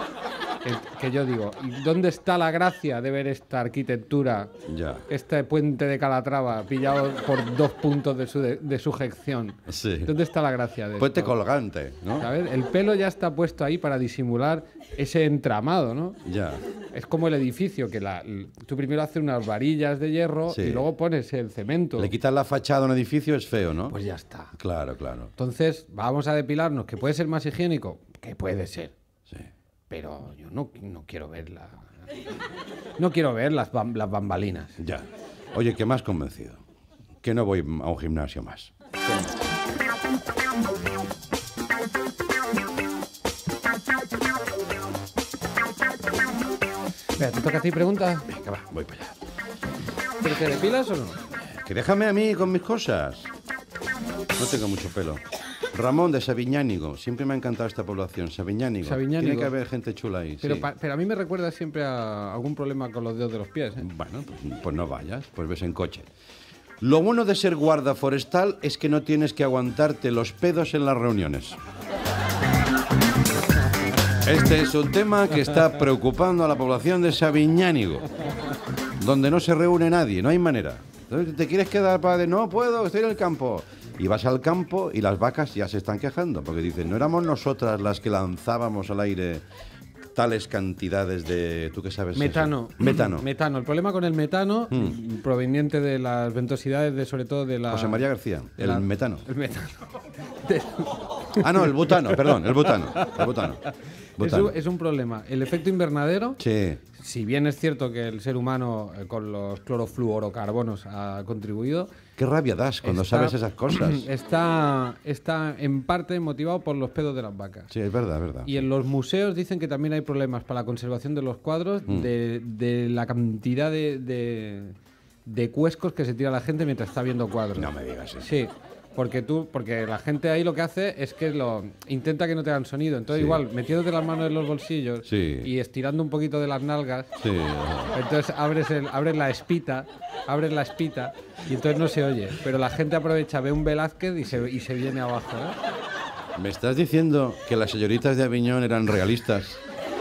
Que yo digo, ¿y dónde está la gracia de ver esta arquitectura, Ya. este puente de Calatrava pillado por 2 puntos de sujeción? Sí. ¿Dónde está la gracia de Puente esto? colgante, ¿no? ¿Sabes? El pelo ya está puesto ahí para disimular ese entramado, ¿no? Ya. Es como el edificio, que tú primero haces unas varillas de hierro Sí. y luego pones el cemento. Le quitas la fachada a un edificio, es feo, ¿no? Pues ya está. Claro. Entonces, vamos a depilarnos, que puede ser más higiénico, que puede ser, Sí. pero yo no quiero ver no quiero ver las bambalinas. Ya. Oye, ¿qué más convencido? Que no voy a un gimnasio más. Venga, ¿te toca a ti pregunta? Venga, va, voy para allá. ¿Pero te depilas o no? Que déjame a mí con mis cosas. No tengo mucho pelo. Ramón de Sabiñánigo. Siempre me ha encantado esta población. Sabiñánigo. Sabiñánigo. Tiene que haber gente chula ahí. Pero, sí. pero a mí me recuerda siempre a algún problema con los dedos de los pies, ¿eh? Bueno, pues no vayas, pues ves en coche. Lo bueno de ser guarda forestal es que no tienes que aguantarte los pedos en las reuniones. Este es un tema que está preocupando a la población de Sabiñánigo, donde no se reúne nadie, no hay manera. Entonces, ¿te quieres quedar para de no puedo, estoy en el campo? Y vas al campo y las vacas ya se están quejando, porque dicen, no éramos nosotras las que lanzábamos al aire tales cantidades de... ¿Tú qué sabes? Metano. Eso? Metano. Metano. El problema con el metano, proveniente de las ventosidades de, sobre todo de la... José María García, el la- metano. El metano. Ah, no, el butano, perdón, el butano. El butano. Butano. Es un problema. El efecto invernadero, Sí. si bien es cierto que el ser humano con los clorofluorocarbonos ha contribuido, Qué rabia das cuando está- sabes esas cosas. está en parte motivado por los pedos de las vacas. Sí, es verdad, es verdad. Y en los museos dicen que también hay problemas para la conservación de los cuadros de la cantidad de cuescos que se tira la gente mientras está viendo cuadros. No me digas eso. Sí, porque la gente ahí lo que hace es que intenta que no te hagan sonido. Entonces Sí. igual, metiéndote las manos en los bolsillos Sí. y estirando un poquito de las nalgas, Sí. entonces abres la espita y entonces no se oye. Pero la gente aprovecha, ve un Velázquez y se viene abajo, ¿eh? ¿Me estás diciendo que las señoritas de Aviñón eran realistas?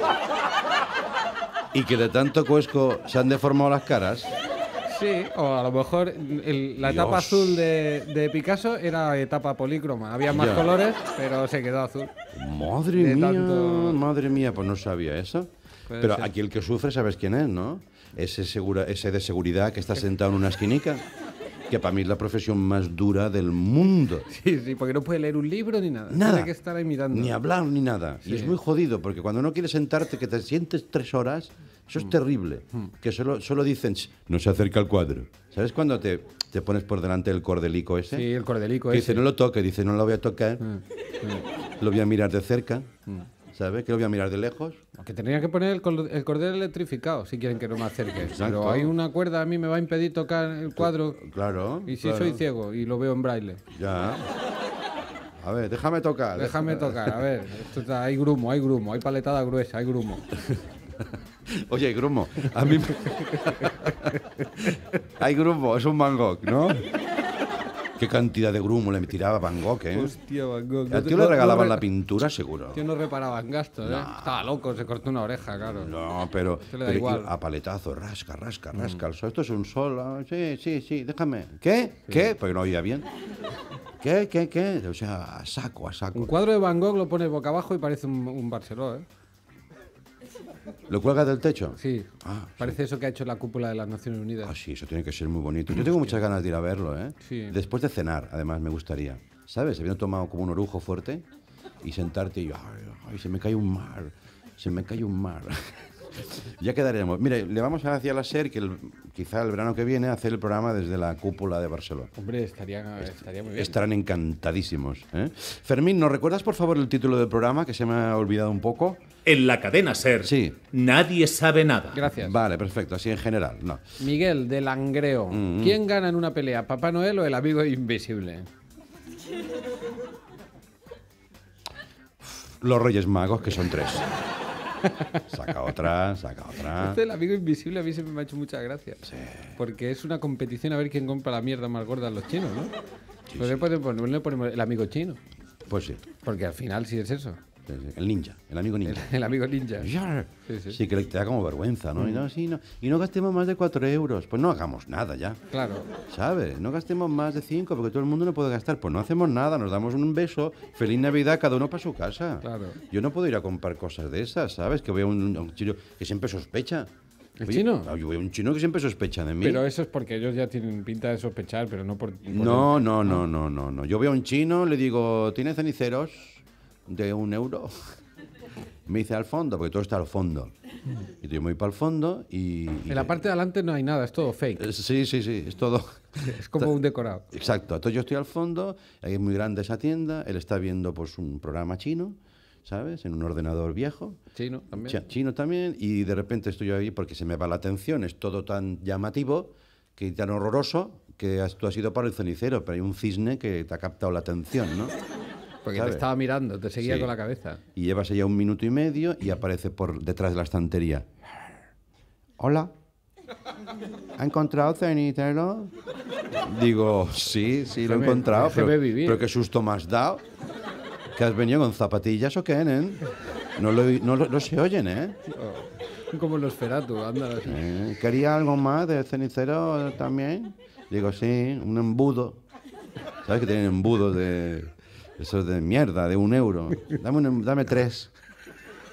¿Y que de tanto cuesco se han deformado las caras? Sí, o a lo mejor la etapa Dios. azul de Picasso era etapa polícroma. Había más Ya. colores, pero se quedó azul. Madre De mía, tanto- madre mía, pues no sabía eso. Puede Pero ser. aquí el que sufre, ¿sabes quién es, no? Ese de seguridad que está sentado en una esquinica, que para mí es la profesión más dura del mundo. Sí, sí, porque no puede leer un libro ni nada. Nada. Tiene que estar ahí mirando. Ni hablar ni nada. Y Sí. es muy jodido, porque cuando no quieres sentarte, que te sientes 3 horas, eso es terrible. Que solo dicen, "Ch, no se acerca al cuadro". ¿Sabes cuando te pones por delante del cordelico ese? Sí, el cordelico Que ese. dice, no lo toque, dice, no lo voy a tocar, lo voy a mirar de cerca, ¿sabes? Que lo voy a mirar de lejos. Que tendrían que poner el cordel electrificado si quieren que no me acerque. Exacto. Pero hay una cuerda, a mí me va a impedir tocar el cuadro. Claro. Y si claro. soy ciego y lo veo en braille. Ya. A ver, déjame tocar. Déjame tocar, a ver. Hay grumo, hay paletada gruesa, hay grumo. Oye, grumo, a mí... Hay grumo, es un Van Gogh, ¿no? Qué cantidad de grumo le tiraba Van Gogh, ¿eh? Hostia, Van Gogh. A ti le regalaban la pintura, seguro. Tío, no reparaba en gastos, ¿eh? Estaba loco, se cortó una oreja, claro. No, pero, Se le da igual. a paletazo, rasca. El sol, esto es un sol. Ah, sí, déjame. ¿Qué? Porque no oía bien. ¿Qué? O sea, a saco. Un cuadro de Van Gogh lo pones boca abajo y parece un Barceló, ¿eh? ¿Lo cuelgas del techo? Sí. Ah, Parece eso que ha hecho la cúpula de las Naciones Unidas. Ah, sí, eso tiene que ser muy bonito. Yo tengo muchas ganas de ir a verlo, ¿eh? Sí. Después de cenar, además, me gustaría. ¿Sabes? Habiendo tomado como un orujo fuerte y sentarte y... Ay, se me cae un mar. Ya quedaremos. Mire, le vamos a hacer la SER que quizá el verano que viene hacer el programa desde la cúpula de Barcelona. Hombre, estaría muy bien. Estarán encantadísimos, ¿eh? Fermín, ¿nos recuerdas por favor el título del programa que se me ha olvidado un poco? En la cadena SER, Sí. nadie sabe nada. Gracias. Vale, perfecto, así en general. No. Miguel, de Langreo. ¿Quién gana en una pelea, Papá Noel o el amigo invisible? Los Reyes Magos, que son 3. Saca otra. Este del amigo invisible a mí siempre me ha hecho mucha gracia. Porque es una competición a ver quién compra la mierda más gorda a los chinos, ¿no? Pues le ponemos el amigo chino. Pues sí. Porque al final sí es eso. Sí, sí. El ninja, el amigo ninja. El amigo ninja. Yarr. Sí, sí. Sí, que te da como vergüenza, ¿no? Y no gastemos más de 4 euros. Pues no hagamos nada ya. Claro. ¿Sabes? No gastemos más de 5 porque todo el mundo no puede gastar. Pues no hacemos nada, nos damos un beso. Feliz Navidad, cada uno para su casa. Claro. Yo no puedo ir a comprar cosas de esas, ¿sabes? Que veo un chino que siempre sospecha. ¿El chino? Yo veo un chino que siempre sospecha de mí. Pero eso es porque ellos ya tienen pinta de sospechar, pero no por... No. Yo veo a un chino, le digo, ¿tiene ceniceros de 1 euro? Me dice al fondo, porque todo está al fondo. Y yo me voy para el fondo y... En la parte de adelante no hay nada, es todo fake. Sí, es todo... Es como un decorado. Exacto. Entonces yo estoy al fondo, ahí es muy grande esa tienda, él está viendo pues un programa chino, ¿sabes? En un ordenador viejo. Chino también. Chino también, y de repente estoy ahí porque se me va la atención, es todo tan llamativo, que tan horroroso, que tú has ido para el cenicero, pero hay un cisne que te ha captado la atención, ¿no? Porque ¿sabes? te estaba mirando, te seguía Sí. con la cabeza. Y llevas ya 1 minuto y medio y aparece por detrás de la estantería. Hola. ¿Ha encontrado cenicero? Digo, sí, lo he encontrado, déjeme vivir. pero qué susto me has dado. ¿Que has venido con zapatillas o qué, nen? No se oyen, ¿eh? Como los Feratu, andan así. ¿Quería algo más de cenicero también? Digo, sí, un embudo. ¿Sabes que tienen embudos de... Esos de mierda, de 1 euro. Dame 3.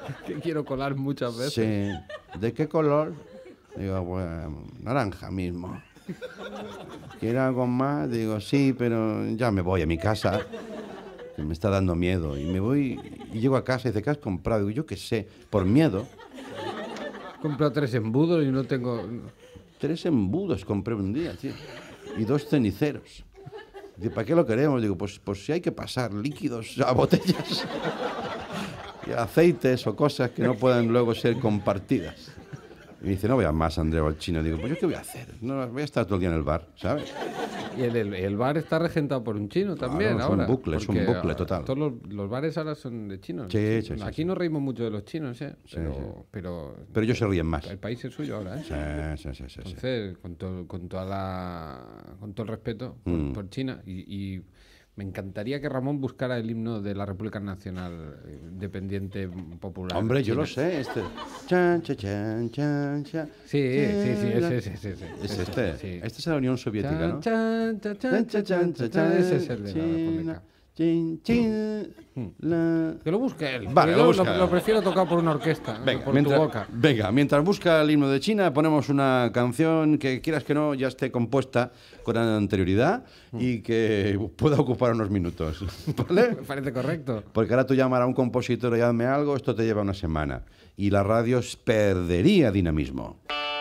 Que quiero colar muchas veces. Sí. ¿De qué color? Digo, pues naranja mismo. ¿Quiere algo más? Digo, sí, pero ya me voy a mi casa, que me está dando miedo. Y me voy y llego a casa y dice, ¿qué has comprado? Digo, yo qué sé, por miedo. He comprado 3 embudos y no tengo... 3 embudos compré un día, tío. Y 2 ceniceros. Digo, ¿para qué lo queremos? Digo, pues si hay que pasar líquidos a botellas. Y aceites o cosas que no puedan luego ser compartidas. Y me dice, no veas más, Andreu, al chino. Digo, pues yo qué voy a hacer, no voy a estar todo el día en el bar, ¿sabes? Y el bar está regentado por un chino también Claro, ahora. es un bucle total. Todos los bares ahora son de chinos. Sí, sí, sí, Aquí sí. nos reímos mucho de los chinos, ¿eh? Sí, Pero Pero ellos se ríen más. el país es suyo ahora, ¿eh? Sí. Entonces, con todo el respeto por China, y me encantaría que Ramón buscara el himno de la República Nacional Independiente Popular. Hombre, yo China. lo sé, este. Chan, chan, chan, chan, chan. Sí, ese. Es este. sí. Este es la Unión Soviética, ¿no? Chan, chan, chan, chan, chan, chan, chan. Ese es el de la República. Chin, chin, la... Que lo busque él. Vale, Yo lo busca. lo prefiero tocar por una orquesta, por tu boca. mientras busca el himno de China, ponemos una canción que, quieras que no, ya esté compuesta con anterioridad y que pueda ocupar unos minutos. ¿Vale? Me parece correcto. Porque ahora tú llamar a un compositor y hazme algo, esto te lleva una semana. Y la radio perdería dinamismo.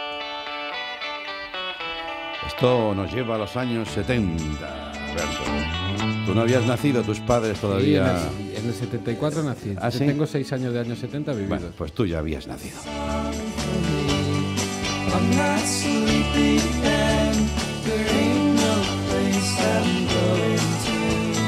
Esto nos lleva a los años 70, Alberto. Tú no habías nacido, tus padres todavía... Sí, en el 74 nací. ¿Ah, sí? Tengo 6 años de años 70 vividos. Bueno, pues tú ya habías nacido. I'm not sleeping and there ain't no place I'm going to.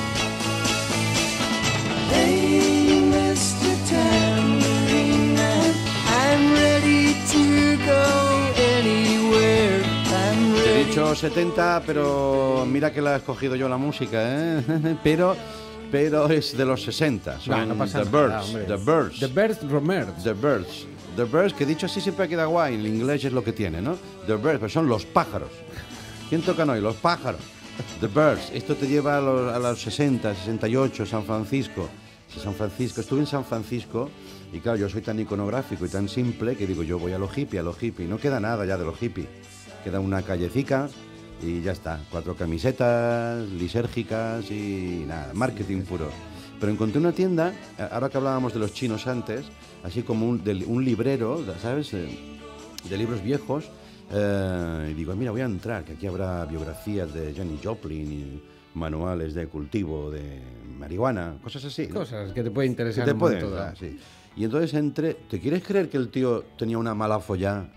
Hey, Mr. Tambourine Man, I'm ready to go anywhere. I'm Te he ready. dicho 70, pero mira que la he escogido yo la música, ¿eh? pero es de los 60. Son No pasa The nada, Birds, hombre. The Birds. The Birds Romers. The Birds. The Birds, que dicho así siempre queda guay. El inglés es lo que tiene, ¿no? The Birds, pero son los pájaros. ¿Quién tocan hoy? Los pájaros. The Birds. Esto te lleva a los 60, 68, San Francisco. Estuve en San Francisco y claro, yo soy tan iconográfico y tan simple que digo, yo voy a lo hippie. No queda nada ya de lo hippie. Queda una callecita y ya está. 4 camisetas lisérgicas y nada, marketing puro. Pero encontré una tienda, ahora que hablábamos de los chinos antes, así como un librero, ¿sabes? De libros viejos. Y digo, mira, voy a entrar, que aquí habrá biografías de Janis Joplin y manuales de cultivo de marihuana, cosas así, ¿no? Cosas que te pueden Que interesar te un pueden montón. entrar, sí. Y entonces entré. ¿Te quieres creer que el tío tenía una mala follá?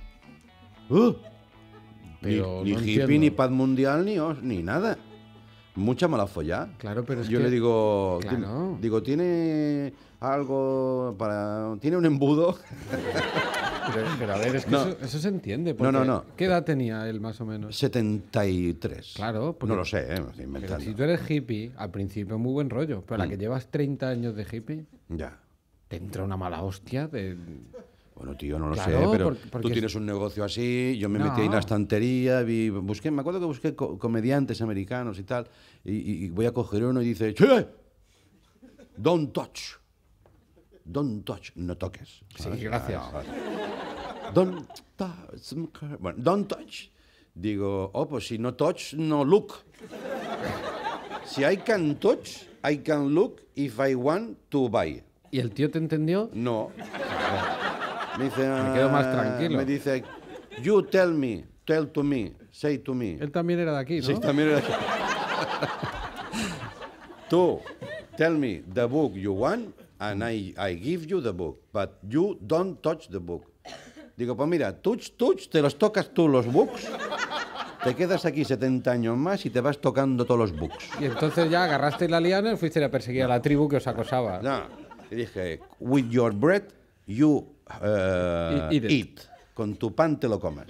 Pero Ni no hippie, entiendo. ni paz mundial, ni nada. Mucha mala follá. Claro, pero es Yo que... le digo, Claro. ¿tiene algo para... ¿Tiene un embudo? Pero a ver, es que No. eso se entiende. No, no, porque no. ¿Qué edad tenía él más o menos? 73. Claro, porque- No lo sé, me estoy Pero inventando. si tú eres hippie, al principio muy buen rollo, pero a la Mm. que llevas 30 años de hippie, Ya. te entra una mala hostia de... Bueno, tío, no lo Claro, sé, pero porque tú tienes un negocio así, yo me No. metí en la estantería, me acuerdo que busqué comediantes americanos y tal, y voy a coger uno y dice, ¡che! Don't touch. Don't touch. No toques. Sí, ¿sabes? gracias. Vale. Don't touch. Bueno, don't touch. Digo, pues si no touch, no look. Si I can touch, I can look if I want to buy. ¿Y el tío te entendió? No. Me dice, Me quedo más tranquilo. Me dice, you tell me, tell to me, say to me. Él también era de aquí, ¿no? Sí, también era... Tú, tell me the book you want and I give you the book, but you don't touch the book. Digo, pues mira, touch, te los tocas tú los books, te quedas aquí 70 años más y te vas tocando todos los books. Y entonces ya agarraste la liana y fuiste a perseguir a la tribu que os acosaba. No, y dije, with your bread, you Eat it. eat. Con tu pan te lo comes.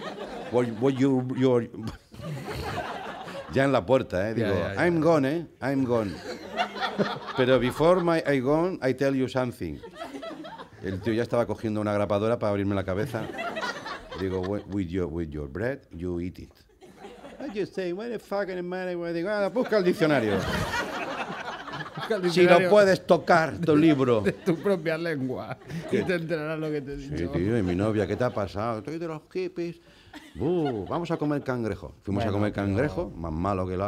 Ya en la puerta, digo, Ya. I'm gone, I'm gone. Pero before I gone, I tell you something. El tío ya estaba cogiendo una grapadora para abrirme la cabeza. Digo, with your bread, you eat it. I just say, what the fucking man? Digo, busca el diccionario. Busca el Si diccionario lo puedes tocar, tu libro. de tu propia lengua y te enterarás lo que te he Sí, dicho. tío, y mi novia, ¿qué te ha pasado? Estoy de los hippies. Vamos a comer cangrejo. Fuimos a Bueno, comer pero- cangrejo, más malo que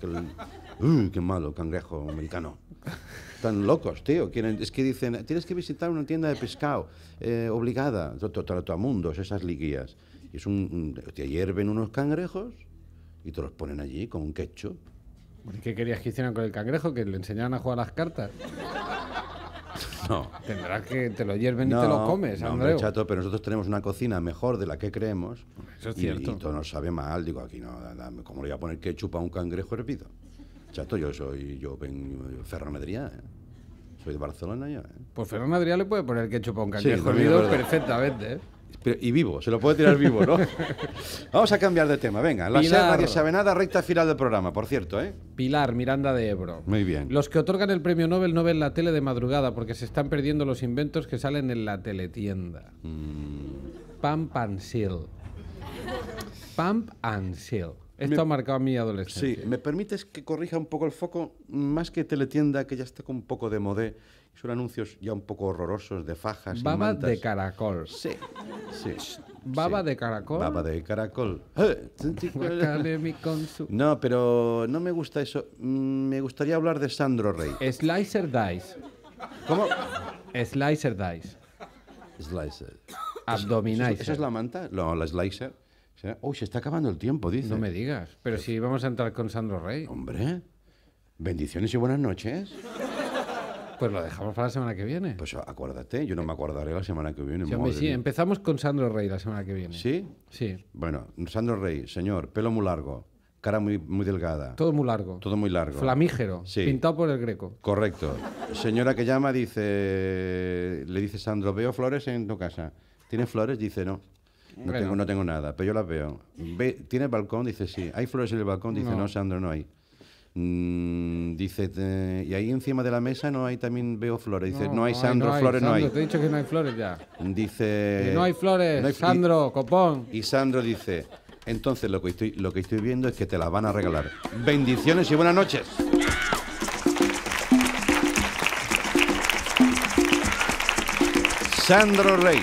qué malo, cangrejo americano. Están locos, tío. Es que dicen, tienes que visitar una tienda de pescado obligada. Trotamundos, esas liguías. Y te hierven unos cangrejos y te los ponen allí con un ketchup. ¿Y qué querías que hicieran con el cangrejo? ¿Que le enseñaran a jugar las cartas? No. Tendrás que te lo hierven y te lo comes, no, hombre, Andreu. chato, pero nosotros tenemos una cocina mejor de la que creemos. Eso es y, cierto. y todo nos sabe mal. Digo, aquí no, ¿cómo le voy a poner ketchup a un cangrejo hervido? Chato, yo vengo Ferran Adrià, ¿eh? Soy de Barcelona yo, ¿eh? Pues Ferran Adrià le puede poner ketchup a un Sí, cangrejo también hervido es verdad. perfectamente, ¿eh? Y vivo, se lo puede tirar vivo, ¿no? Vamos a cambiar de tema, venga. La SER, Pilar. nadie sabe nada, recta final del programa, por cierto, ¿eh? Pilar, Miranda de Ebro. Muy bien. Los que otorgan el premio Nobel no ven la tele de madrugada porque se están perdiendo los inventos que salen en la teletienda. Pump and Seal. Pump and Seal. Esto ha marcado mi adolescencia. Sí, ¿me permites que corrija un poco el foco? Más que teletienda, que ya está con un poco de modé. Son anuncios ya un poco horrorosos de fajas y Baba mantas. de caracol. Sí, sí. Baba sí. de caracol. Baba de caracol. Guacamole con su- No, pero no me gusta eso. Me gustaría hablar de Sandro Rey. Slicer Dice. ¿Cómo? Slicer Dice. Slicer. Abdominizer. ¿Esa es la manta? No, la slicer. Uy, se está acabando el tiempo, dice. No me digas. Pero si vamos a entrar con Sandro Rey. Hombre, bendiciones y buenas noches. Pues lo dejamos para la semana que viene. Pues acuérdate, yo no me acordaré la semana que viene. Sí, hombre, madre sí, mía. empezamos con Sandro Rey la semana que viene. ¿Sí? Sí. Bueno, Sandro Rey, señor, pelo muy largo, cara muy delgada. Todo muy largo. Todo muy largo. Flamígero. Sí. Pintado por el Greco. Correcto. Señora que llama, le dice Sandro, veo flores en tu casa. ¿Tienes flores? Dice, no. Bueno. No tengo nada, pero yo las veo. ¿Tienes balcón? Dice, sí. ¿Hay flores en el balcón? Dice, no, Sandro, no hay. Dice, y ahí encima de la mesa no hay, también veo flores. Dice, no hay, Sandro, flores no Sandro, hay. Te he dicho que no hay flores ya. Dice... Que no hay flores, no hay- Sandro, copón. Y Sandro dice, entonces lo que estoy viendo es que te la van a regalar. Bendiciones y buenas noches. Sandro Rey.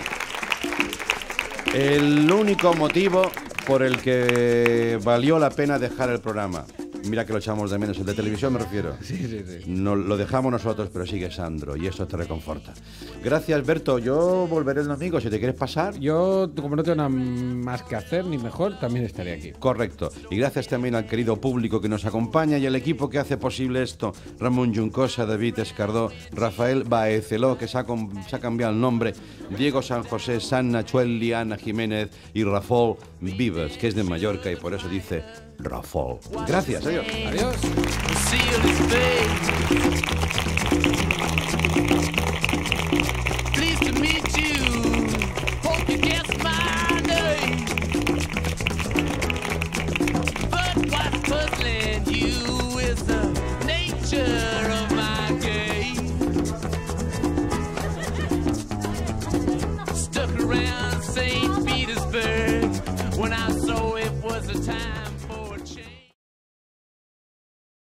El único motivo por el que valió la pena dejar el programa. Mira que lo echamos de menos, el de televisión me refiero. Sí, sí, sí. No, lo dejamos nosotros, pero sigue Sandro y eso te reconforta. Gracias, Berto. Yo volveré el domingo, si te quieres pasar. Yo, como no tengo nada más que hacer ni mejor, también estaré aquí. Correcto. Y gracias también al querido público que nos acompaña y al equipo que hace posible esto. Ramón Juncosa, David Escardó, Rafael Baeceló, que se ha cambiado el nombre, Diego San José, San Nachuel, Liana Jiménez y Rafol Vives, que es de Mallorca y por eso dice Rafol. Gracias, adiós. Adiós. Seal his face. Pleased to meet you. Hope you get